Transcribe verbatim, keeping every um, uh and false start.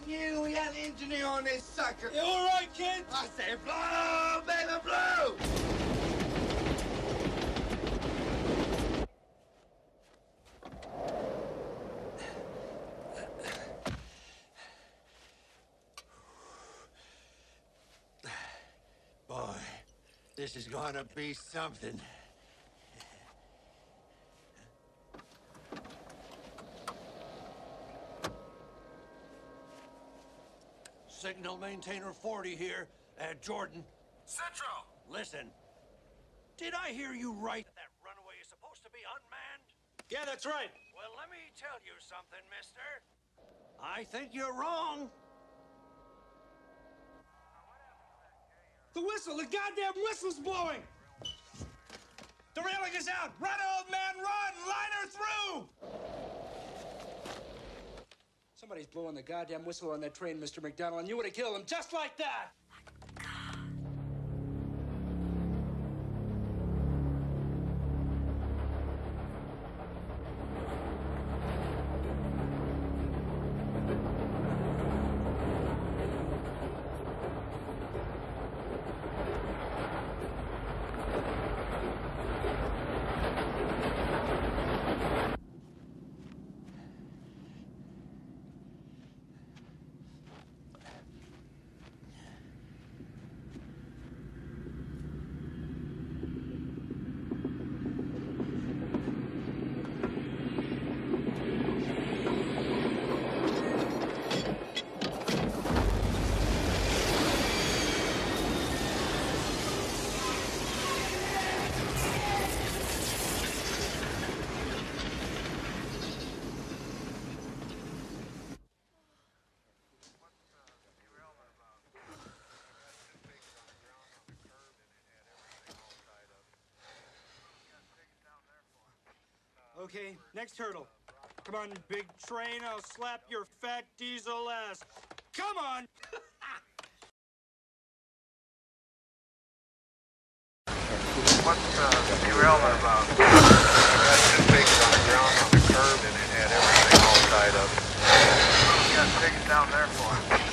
knew we had an engineer on this sucker. You all right, kid? I said blow, baby, blow! Boy, this is gonna be something. Signal maintainer forty here. Uh, Jordan. Central! Listen. Did I hear you right that that Runaway is supposed to be unmanned? Yeah, that's right. Well, let me tell you something, mister. I think you're wrong. The whistle! The goddamn whistle's blowing! The railing is out! Run, old man, run! Line her through! Somebody's blowing the goddamn whistle on that train, Mister McDonald, and you would have killed him just like that! Okay, next hurdle. Come on, big train, I'll slap your fat diesel ass. Come on! What's uh, derailment about? That's just fixed on the ground on the curb and it had everything all tied up. What you got tickets down there for?